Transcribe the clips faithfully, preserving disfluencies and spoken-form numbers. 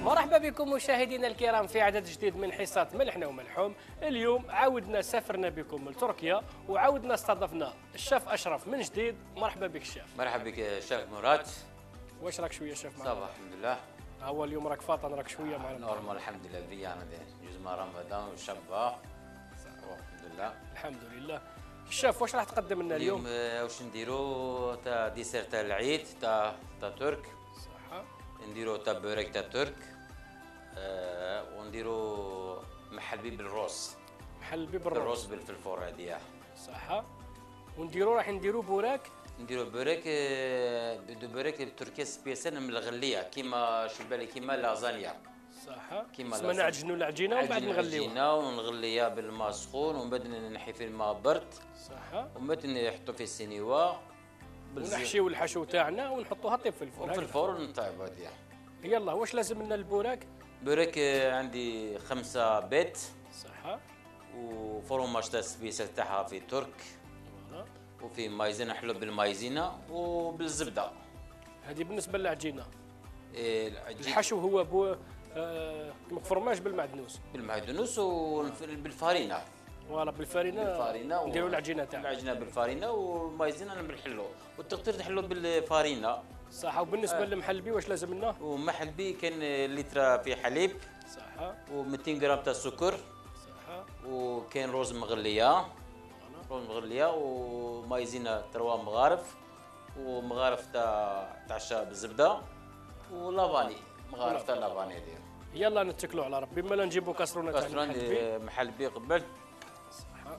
مرحبا بكم مشاهدينا الكرام في عدد جديد من حصة ملحنا وملحوم. اليوم عاودنا سافرنا بكم لتركيا وعاودنا استضفنا الشيف أشرف من جديد. مرحبا بك الشيف. مرحبا بك شيف مراد. واش راك شوية شيف معنا؟ صباح الحمد لله. هو اليوم راك فاطن راك شوية معنا. نورمال الحمد لله بيانا جوز ما رمضان وشبه الحمد لله. الحمد لله. الشيف واش راح تقدم لنا اليوم؟ اليوم واش نديرو تاع ديسير تاع العيد تاع تاع ترك. صحة. نديرو تاع بوريك تاع ترك. أه ونديرو محلبي بالروز. محلبي بالروز. بالروز بالفلفور هذه. صحة. ونديرو راح نديرو بوراك. نديرو بوريك بدو بوريك التركيه سبيسال من الغليه كيما شو بالي كيما لازانيا. صحة. كيما اسمها نعجنوا العجينة ومن بعد نغليوها. العجينة ونغليها بالماء سخون ومن بعد نحي في الماء برد. صحة. ومن بعد نحطو في السينيوا. ونحشيو الحشو تاعنا ونحطوها طيب في الفرن. وفي الفرن ونطيبو هذه. يلا واش لازم لنا البوراك؟ بوراك عندي خمسة بيت. صحة. وفرماج تاع السبيسال تاعها في ترك. فوالا. وفي مايزينا حلو بالمايزينا وبالزبدة. هذه بالنسبة للعجينة. إيه الحشو هو بو آه فرماج بالمعدنوس. بالمعدنوس وبالفارينة. فوالا بالفارينة. بالفارينة نديرو العجينة تاعنا. العجينة بالفارينة والمايزينا بالحلو وتقدر تحلو بالفارينة. صح. وبالنسبة آه. للمحلبي واش لازم لنا؟ ومحلبي كان لتر في حليب. صح. و200 غرام تاع السكر. صح. وكاين روز مغلية. روز مغلية ومايزينا تروا مغارف ومغارف تاع تاع الشاي بالزبدة ولافاني مغارف تاع لافاني هذه. يلا نتكلوا على ربي. مالا نجيبوا كاسرونه تاع المحلبي. محلبي قبل. صح.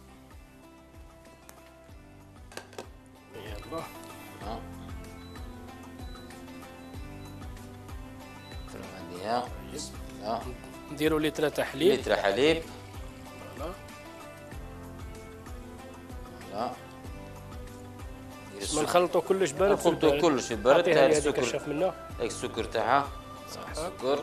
يلا. ها. هذه. ها. نديروا لتر تاع حليب. لتر حليب. فوالا. لا ما نخلطوا كلش بارد. نخلطوا كلش في البرد تاع السكر. شاف منه. هاك السكر تاعها. صح. السكر.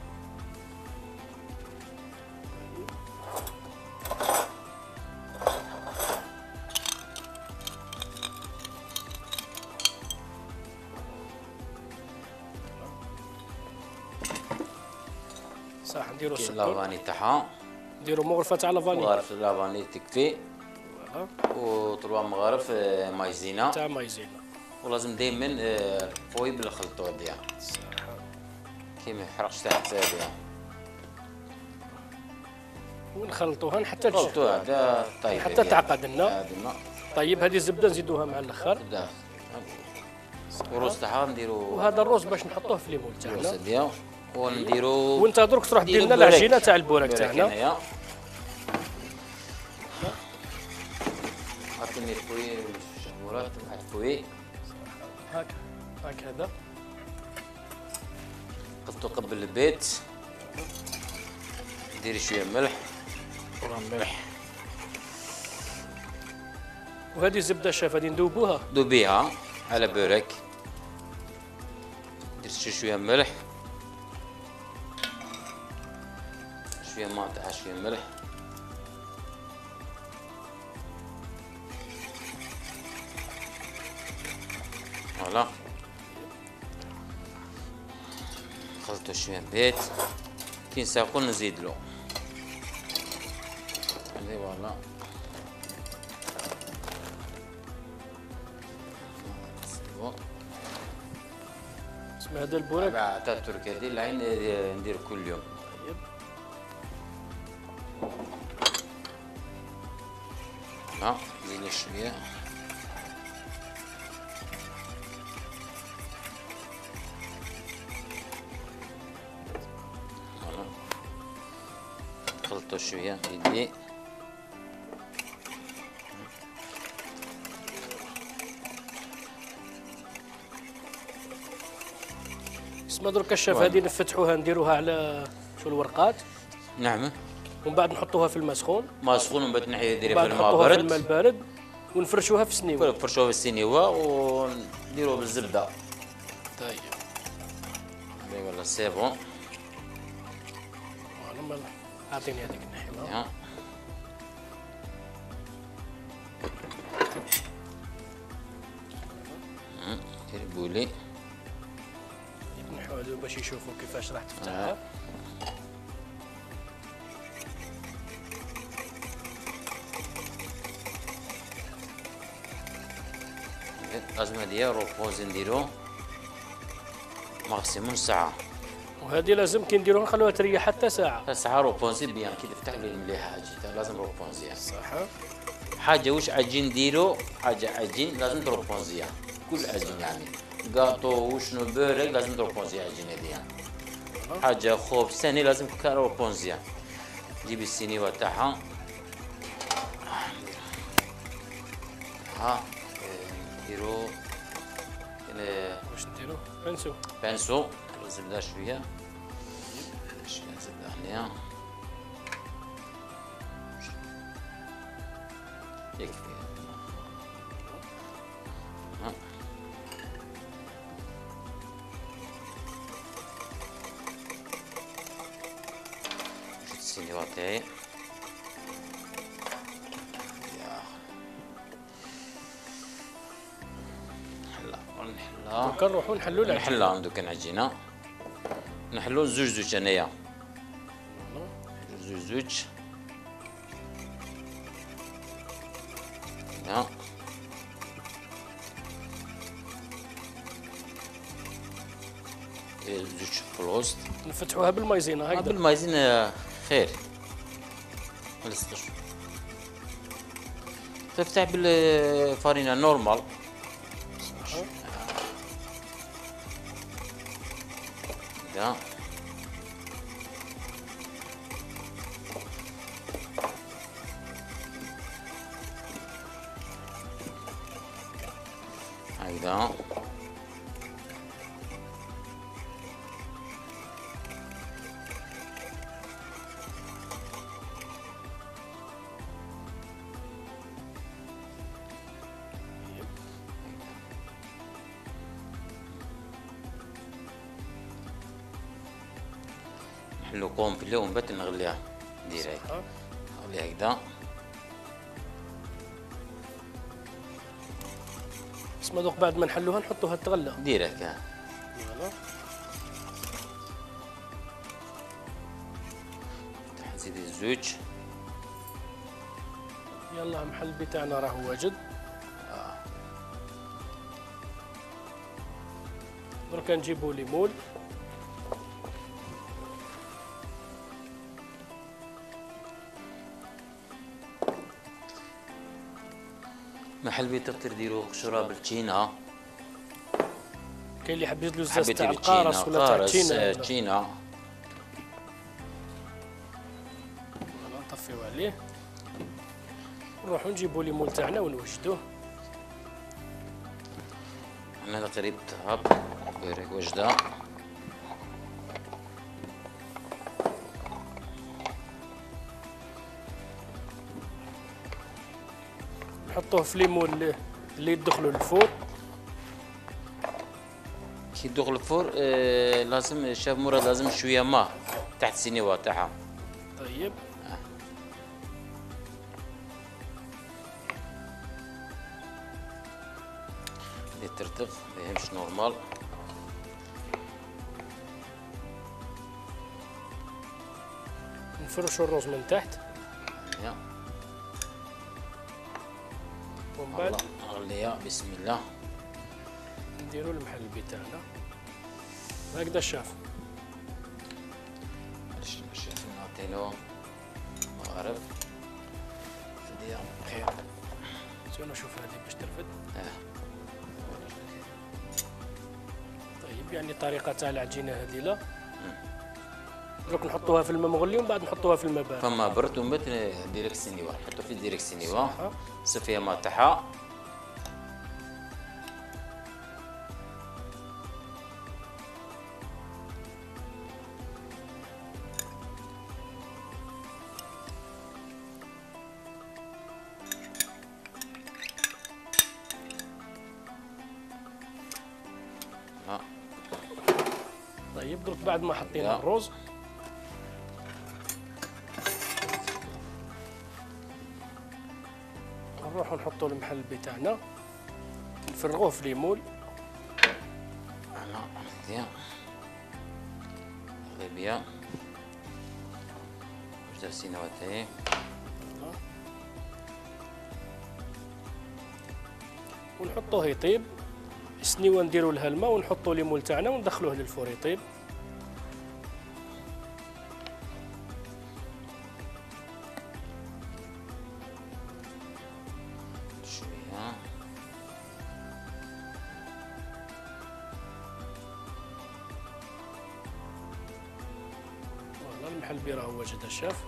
صح. نديروا السكر. لافاني تاعها. نديروا مغرفه تاع لافاني. مغارف لافاني تكفي. فوالا. وطروا مغارف مايزينا تاع مايزينا. ولازم دائما فوي بالخلطو هذيا. صح. كي ما يحرقش تحت هذيا. ونخلطوها حتى نخلطوها هذا طيب حتى تعقد لنا. هذه. طيب هذه الزبده نزيدوها مع الاخر. زبده. والروز تاعها نديرو. وهذا الروز باش نحطوه في الليمون تاعنا. الروز هذيا ونديرو. وانت درك تروح دير لنا العجينه تاع البوراك تاعنا. عطيني فوي الشمورات مع فوي. هاك هكذا. قلتو قبل البيت. ديري شويه ملح. ملح. وهذه الزبده شاف هذه ندوبوها. دوبيها على بورك. دير شويه ملح. شويه ماء تاع شويه ملح. فوالا. خلطو شويه بيت. كي نساقو نزيدلو. هذي فوالا. اسمع هذا البوراك تاع التركي هذه العين ندير كل يوم. طيب. ها زيد شويه. خلطوا شويه يدي. اسمع درك الشاف هذه نفتحوها نديروها على شو الورقات. نعم. ومن بعد نحطوها في الماء سخون. ماء سخون ومن بعد نحيها ديريها في الماء نحطوها بارد. في الماء البارد ونفرشوها في السنيوه. نفرشوها في السنيوه ونديروها بالزبده. طيب. والله سي بون. فوالا. اعطيني هذيك الناحيه. ديري بولي. هادو باش يشوفوا كيفاش راح تفتحها. لازم هادي روبوزي نديرو ماكسيموم ساعة. وهذه لازم كي نديروها نخلوها تريح حتى ساعة. حتى ساعة روبونزي بيان كي تفتح لي مليحة هاجي لازم روبونزي. صح. حاجة واش عجين نديرو حاجة عجين لازم روبونزي كل عجين يعني قاطو وشنو بورك لازم روبونزي عجين هذيا. حاجة خوب ثاني لازم روبونزي. جيب السينيوة تاعها ها نديرو واش نديرو؟ بانسو بانسو الزبدة شوية شوية زبدة هنيا يكفي. ها شد السينيوة تاعي دوكا نروحو نحلو العجينة. نحلها دوكا العجينة نحلو زوج زوج انايا زوج زوج ها زوج في الوسط. نفتحوها بالمايزينا هكذا. بالمايزينا خير ما لصقش. تفتح بالفارينة نورمال. هكذا هكذا نحلو كومبلي ومن بعد نغليها ندير هيك نغليها هكذا. اسما دوك بعد ما نحلوها نحطوها تغلى. دير هكا فوالا. نزيد الزوج. يلا محل بتاعنا راه واجد. دركا نجيبو ليمون محل بيت تقدر ديرو قشره بالتشينا. كاين اللي يحب يدير الزاز تاع القارص ولا تاع التشينا. تشينا فوالا نطفيو عليه نروحو نجيبو ليمون تاعنا ونوجدوه. انا قريب تهاب بيرك وجده. نحطوه في ليمون اللي, اللي يدخلوا للفور. كي يدخل الفور آه لازم الشاف مراد لازم شويه ماء تحت السينيوه تاعها. طيب اللي ترتف ما يهمش نورمال. نفرشوا الرز من تحت يا ومن بعد نغليها بسم الله. نديروا المحل بتاعنا هكذا الشاف. معليش الشاف نعطيلو مغرب تديها خير. سير نشوف هذه باش ترفد. اه طيب يعني الطريقه تاع العجينه هذه لا دروك نحطوها في الماء مغلي ومن بعد نحطوها في الماء بارد. فما برد ومن بعد ديريكت سينيوه نحطو في ديريكت سينيوه صفيها ماء تاعها. طيب درك بعد ما حطينا الرز نروحو نحطو المحل بتاعنا نفرغوه في ليمون. انا مزيان مغربيه وجده سينواتي. ونحطوه يطيب، السنيوه نديروا لها الماء ونحطوا ليمون تاعنا وندخلوه للفور يطيب. شويه فوالا المحلبي راه واجد الشاف.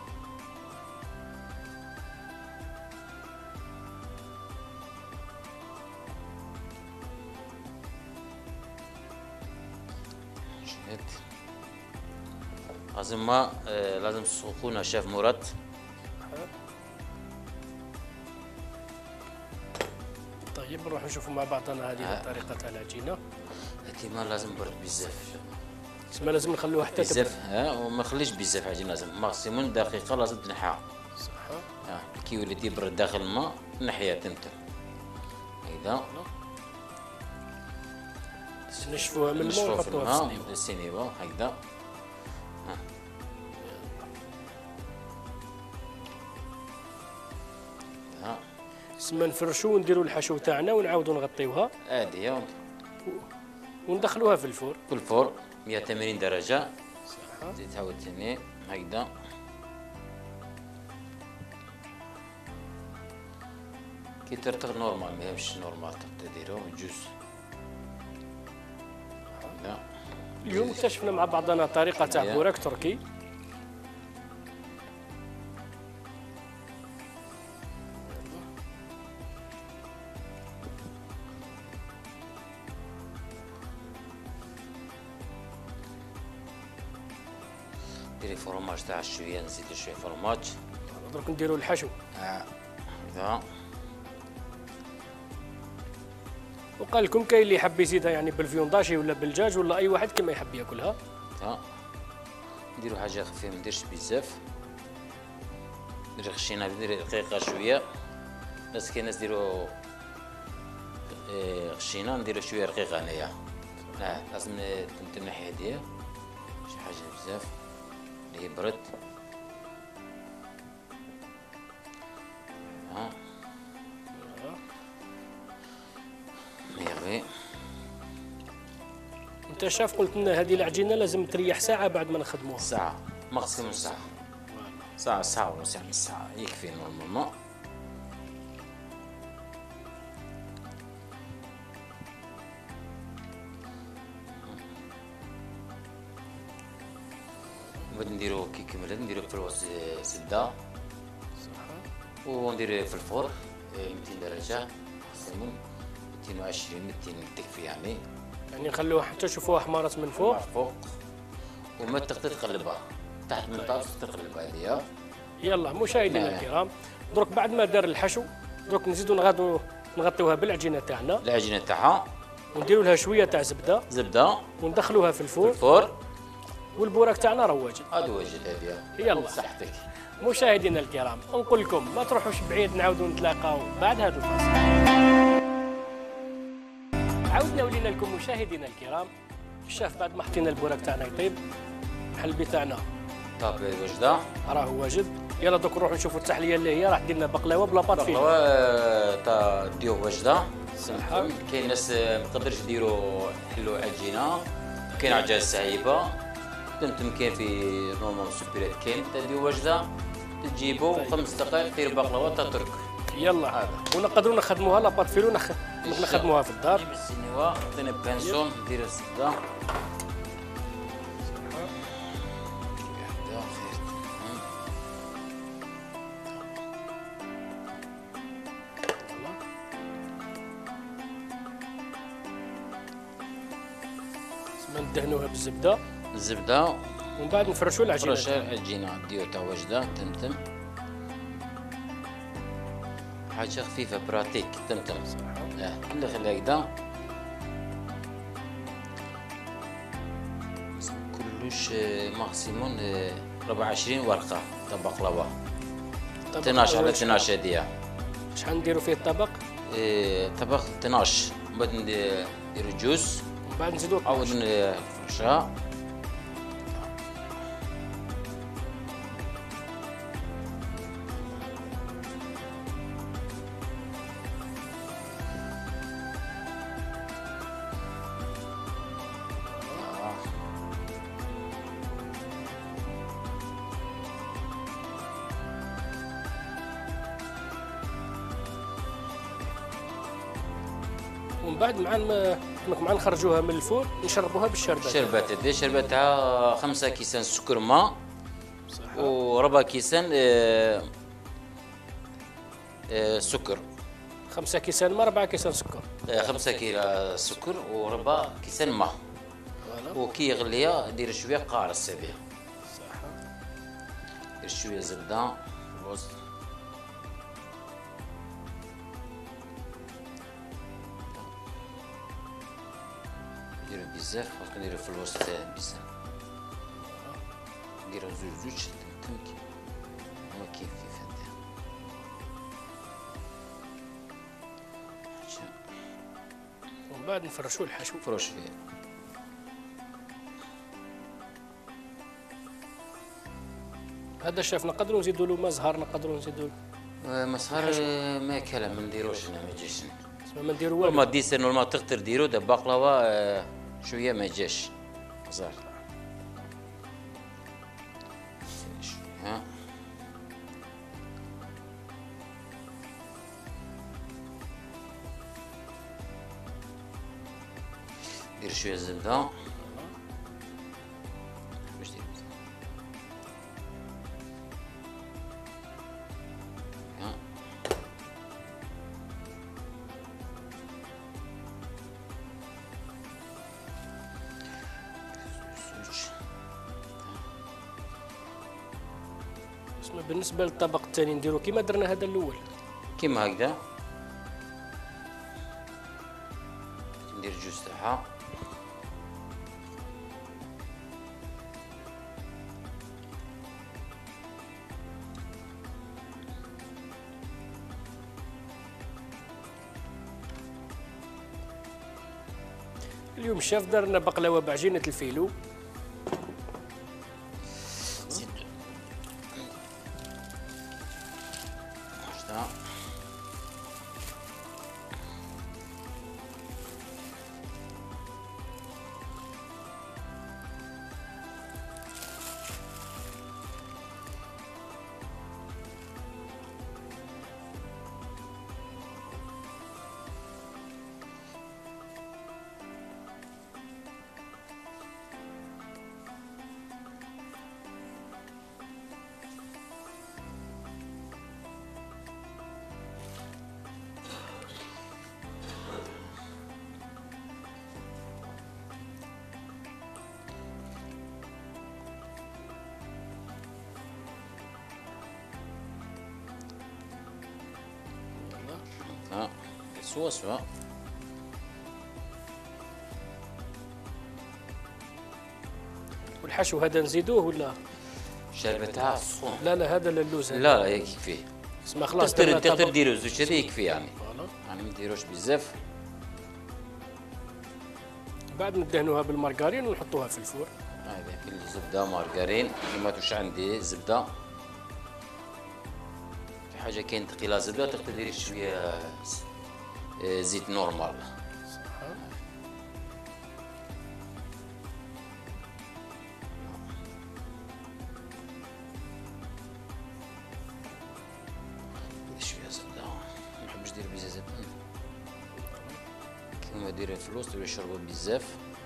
لازم ما آه لازم سخونه شاف مراد. طيب نروح نشوفوا مع بعضنا هذه آه. الطريقه تاع العجينه. هاتي ما لازم برد بزاف تسمى لازم نخلوها حتى تبرد. بزاف ها وما نخليش بزاف عجين، لازم ماكسيموم دقيقه لازم تنحى. صح. ها كي يولي يبرد داخل الماء نحيها تمتم هكذا. نشفوها من الماء نشفوها في ونحطوها في الماء السنيوه. السنيوه هكذا. ها تسمى نفرشوا ونديروا الحشو تاعنا ونعاودوا نغطيوها هادي هي وندخلوها في الفور. في الفور مئة وثمانين درجه. صح. زيد عاوتاني هكذا. كي ترتغ نورمال ما يهمش نورمال تديرو يجوز هكذا. اليوم اكتشفنا مع بعضنا طريقه تاع يا. بوراك تركي. ديري فرماج تاع شويه، نزيدو شويه فرماج. درك نديروا الحشو. اه هكذا. وقال لكم كاين اللي يحب يزيدها يعني بالفيونداشي ولا بالدجاج ولا اي واحد كما يحب ياكلها. هكذا نديرو حاجه خفيفه ما نديرش بزاف. ندير خشينه ندير رقيقه شويه. ناس كاين ناس ديرو آه، خشينه نديرو شويه رقيقه هنايا. اه لازم تمتم ناحيه هاديه شي حاجه بزاف اللي يبرد. ها يغلي. انت شاف قلت لنا هذه العجينه لازم تريح ساعه بعد ما نخدموها. ساعة ماكسيموم ساعة. ساعة ساعة ونص يعني ساعة يكفي نورمالمون. بعد نديرو كي كملت نديرو في الوسط زبدة وندير في الفور مئتين درجة ماكسيموم مئتين وعشرين مئتين تكفي يعني. يعني نخلوها حتى تشوفوها حمارت من فوق. فوق وما تقدر تقلبها تحت من طرف تقلبها هذه. يلا مشاهدينا نعم. الكرام، درك بعد ما دار الحشو درك نزيدو نغادو نغطيوها بالعجينه تاعنا العجينة تاعها ونديروا لها شويه تاع زبده زبدة وندخلوها في الفور. الفور. والبوراك تاعنا راه واجد. هذا واجد هذه. يلا. صحتك. مشاهدينا الكرام نقول لكم ما تروحوش بعيد، نعاودوا نتلاقاو بعد هذا الفاصل. عاودنا ولينا لكم مشاهدينا الكرام. الشاف بعد ما حطينا البوراك تاعنا يطيب، الحلبي تاعنا طاب وجده راه واجد. يلا دوك نروحوا نشوفوا التحليه اللي هي راح دير لنا بقلاوه بلا باط فيه. بقلاوه تاع ديو وجده. صح. كاين ناس ما تقدرش يديروا يحلوا عجينه، كاين عجاز سايبه تمتم كاين في نورمال سوبريت كاين تاع ديو وجده تجيبوا طيب. خمس دقائق دير بقلاوه تاع ترك. يلا هذا. ونقدروا نخدموها لا باط فيلو نخ... نخدموها في الدار. نجيب السنيوه عطينا بانسون ندير الزبده. ندهنوها بالزبده الزبده ومن بعد نفرشوا العجينه. فرش العجينه ديو تاع وجده تمتم. حاجه خفيفه براتيك تمتم. اه اللي خليها هكذا كلش ماكسيموم أربعة وعشرين ورقه تاع بقلاوه. اثناش على اثناش هذه. شحال نديروا فيه الطبق؟ إيه طبق اثناش من بعد نديرو جوز ومن بعد نزيدوا عاود نفرشها ومن بعد مع مع نخرجوها من الفور نشربوها بالشربات. الشربات دي شربات تاع خمسة كيسان سكر ماء وربع كيسان آه آه سكر. خمسة كيسان ماء ربعة كيسان سكر. آه خمسة كيلو سكر وربع كيسان ماء. وكي يغليها دير شويه قارص بها. صح. دير شويه زبده الوسط. نديرو بزاف خاصك نديرو في الوسط بزاف. نديرو زوج زوج تمكي هو كيف كيف ندير. ومن بعد نفرشوا الحشو. فرش فيه. هذا شاف نقدروا نزيدوا له مزهر نقدروا نزيدوا له مزهر ما كلام ما نديروش هنا ما يجيش. ما نديروا والو. ما ديسر نورمال تقدر ديرو دا بقلاوه شويه ما يجيش مزهر. ها دير شويه زبده. بالنسبه للطبق الثاني نديرو كيما درنا هذا الاول. كيما هكذا ندير جوج تاعها. اليوم الشاف درنا بقلاوه بعجينه الفيلو. ها سوا سوا. والحشو هذا نزيدوه ولا؟ الشربة تاع الصون. لا لا هذا للوز. لا لا يكفي. اسمع خلاص تقدر تقدر ديرو زوج هذا يكفي يعني. يعني ما ديروش بزاف. بعد ندهنوها بالمارغرين ونحطوها في الفور. هذا كل زبدة مارغرين كيما توش عندي زبدة. في حاجة كاين تقيلة زبدة تقدر ديري شوية زيت نورمال. شوية زبدة ما نحبش ندير بزاف زبدة كيما ديرها في الوسط يشربوا بزاف.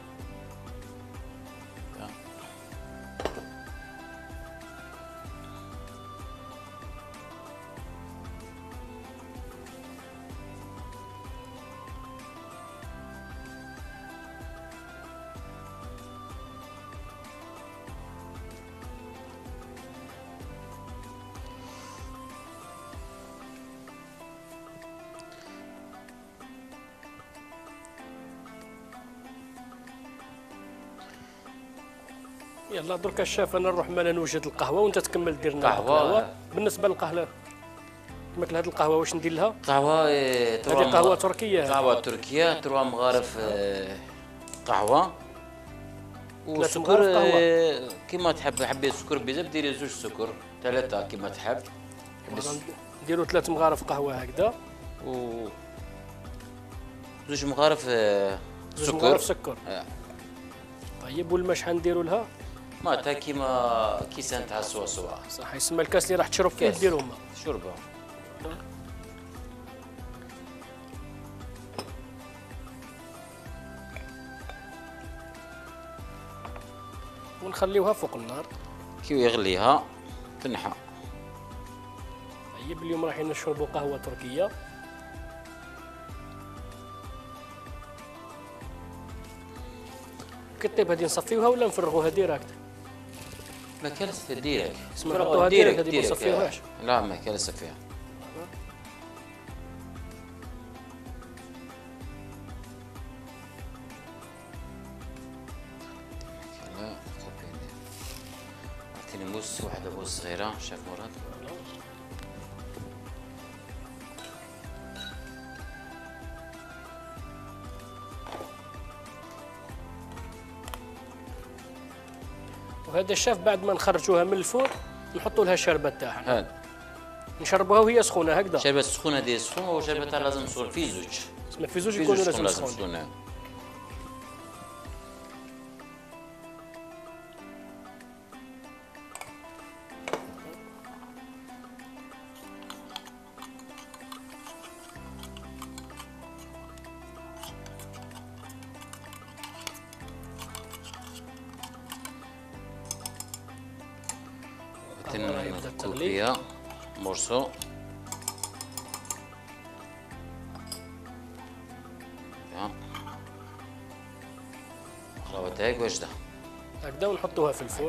يلا درك الشاف انا نروح مالا نوجد القهوه وانت تكمل دير لنا القهوه. بالنسبه للقهوه مثل هذه القهوه واش ندير لها؟ قهوه هذه قهوه تركيه. قهوه تركيه تروا مغارف قهوه وسكر كيما تحب. حبيت سكر بزاف ديري زوج سكر ثلاثه كيما تحب. نديروا ثلاث مغارف قهوه هكذا و زوج مغارف سكر. زوج مغارف سكر. طيب والماء شحال نديروا لها؟ ما تا كيما كيسان تاع سوا سوا. صح يسمى الكاس اللي راح تشرب فيه ديروا ماء. شربه. ونخليوها فوق النار. كي يغليها تنحى. طيب اليوم راح نشربوا قهوة تركية. كي طيب هذه نصفيوها ولا نفرغوها ديراكت؟ ما كانت ديريكت. اسمها نحطوها ديريكت هذه ما نصفيوهاش. لا ما كان نصفيها. اعطيني موس واحدة موس صغيرة شاف مراد. وهذا الشاف بعد ما نخرجوها من الفور نحطوا لها الشربة تاعها. هاد نشربوها وهي سخونة هكذا. شربة سخونة ديال سخونة وشربتها لازم سخون في زوج. ما في زوج يكونوا لازم سخون. سخونة. كوبية مرسو خلاوة هيك وجدة هكذا ونحطوها في الفور.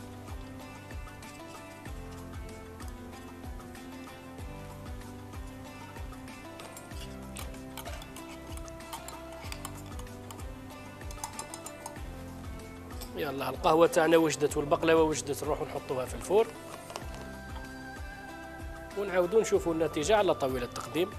يلا القهوة تاعنا وجدت والبقلاوة وجدت، نروحوا نحطوها في الفور ونعاودوا نشوفوا النتيجة على طاولة التقديم.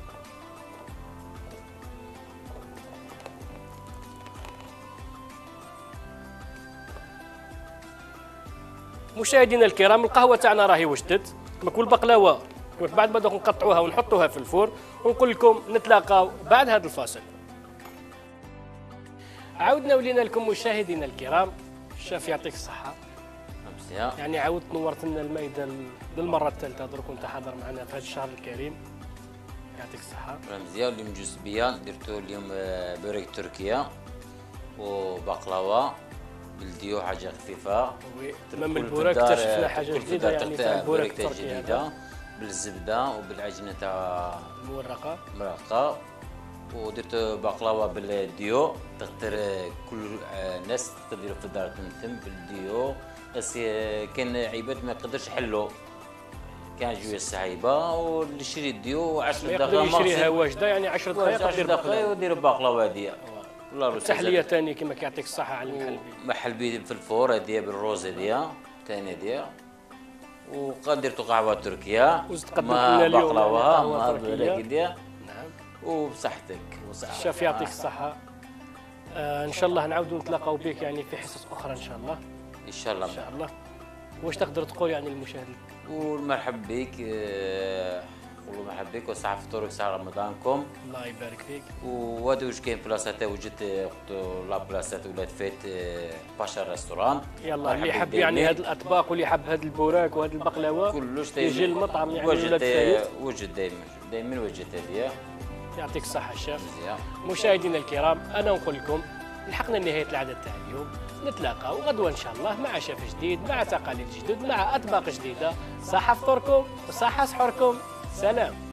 مشاهدينا الكرام القهوة تاعنا راهي وجدت، كل بقلاوة بعد ما دوك نقطعوها ونحطوها في الفور ونقول لكم نتلاقاو بعد هذا الفاصل. عاودنا ولينا لكم مشاهدينا الكرام. الشاف يعطيك الصحة. يعني عاودت نورت لنا المائدة للمرة الثالثة درك وانت حاضر معنا في هذا الشهر الكريم. يعطيك الصحة. مزيان اليوم جوز بيان درتو اليوم بوريك تركيا وبقلاوة بالديو حاجة خفيفة. وي تمام البوراك اكتشفنا حاجة جديدة يعني تاع البوراك التركي هذا. بالزبدة وبالعجينة تاع المورقة. مرقة ودرت بقلاوة بالديو تقدر كل الناس تقدر في الدار تنتم بالديو، بس كان عباد ما يقدرش يحلو كان جوية صعيبة واللي يشري الديو عشر دقائق يقدر يشريها واجدة يعني عشر دقائق عشر دقائق ودير بقلاوة هادية. تحلية ثانية كما كيعطيك الصحة على المحل بي. محل بي في الفور هادية بالروز هادية ثاني هادية. وقد درتو قهوة تركية مع بقلاوة مع هادية. نعم. وبصحتك. الشاف يعطيك الصحة. آه ان شاء الله نعاودوا نتلاقاو بك يعني في حصص أخرى إن شاء الله. ان شاء الله. ان شاء الله. واش تقدر تقول يعني للمشاهدين؟ والمرحب بك قولوا مرحبا بك وصحة فطورك ساعة رمضانكم. الله يبارك فيك. وهذا واش كاين بلاصات وجدت لا بلاصات ولات فات باشا ريستوران. يلا اللي يحب يعني هاد الاطباق واللي يحب هاد البوراك وهاد البقلاوه كلش يجي المطعم يعني وجد وجد دائما دائما وجدت هذه. يعطيك الصحة الشاف. مزيان. مشاهدينا الكرام انا نقول لكم لحقنا نهاية العدد تاع اليوم، نتلاقاو غدوة ان شاء الله مع شيف جديد مع تقاليد جدد مع اطباق جديدة. صحة فطوركم وصحة سحوركم. سلام.